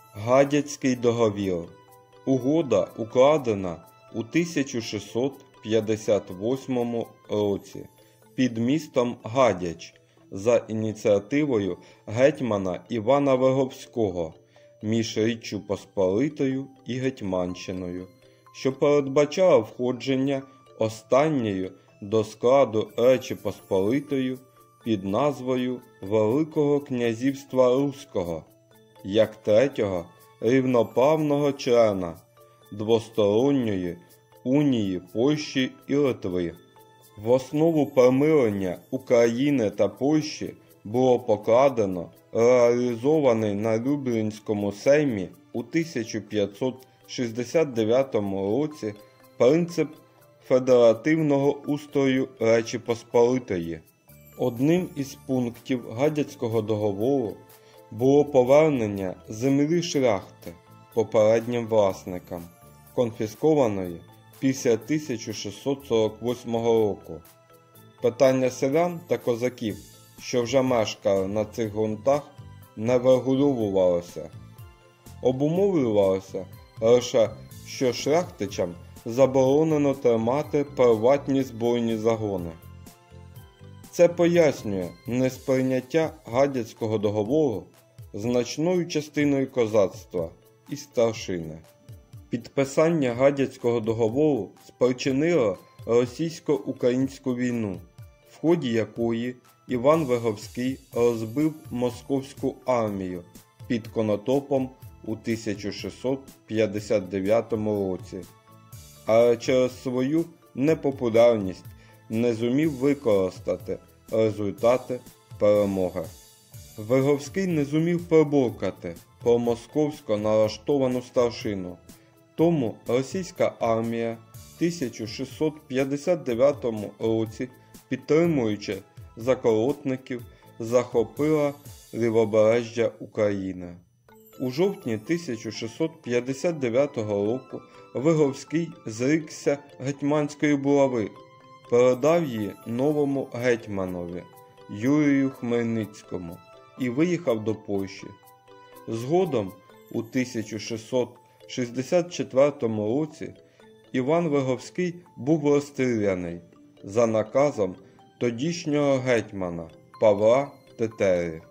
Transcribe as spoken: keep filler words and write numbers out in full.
Гадяцький договір. Угода укладена у тисяча шістсот п'ятдесят восьмому році під містом Гадяч за ініціативою гетьмана Івана Виговського між Річчю Посполитою і Гетьманщиною, що передбачала входження останньої до складу Речі Посполитої під назвою Великого князівства Руського, як третього рівноправного члена двосторонньої унії Польщі і Литви. В основу примирення України та Польщі було покладено реалізований на Люблінському сеймі у тисяча п'ятсот шістдесят дев'ятому році принцип федеративного устрою Речі Посполитої. Одним із пунктів Гадяцького договору було повернення землі шляхти попереднім власникам, конфіскованої після тисяча шістсот сорок восьмого року. Питання селян та козаків, що вже мешкали на цих ґрунтах, не врегульовувалося. Обумовлювалося лише, що шляхтичам заборонено тримати приватні збройні загони. Це пояснює несприйняття Гадяцького договору значною частиною козацтва і старшини. Підписання Гадяцького договору спричинило російсько-українську війну, в ході якої Іван Виговський розбив московську армію під Конотопом у тисяча шістсот п'ятдесят дев'ятому році, але через свою непопулярність не зумів використати результати перемоги. Виговський не зумів приборкати промосковсько налаштовану старшину, тому російська армія в тисяча шістсот п'ятдесят дев'ятому році, підтримуючи заколотників, захопила лівобережжя України. У жовтні тисяча шістсот п'ятдесят дев'ятого року Виговський зрікся гетьманської булави, передав її новому гетьманові Юрію Хмельницькому і виїхав до Польщі. Згодом у тисяча шістсот шістдесят четвертому році Іван Виговський був розстріляний за наказом тодішнього гетьмана Павла Тетери.